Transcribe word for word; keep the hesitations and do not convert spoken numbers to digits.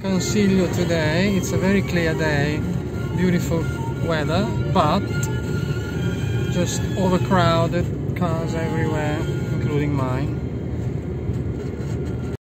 Consiglio today. It's a very clear day, beautiful weather, but just overcrowded, cars everywhere.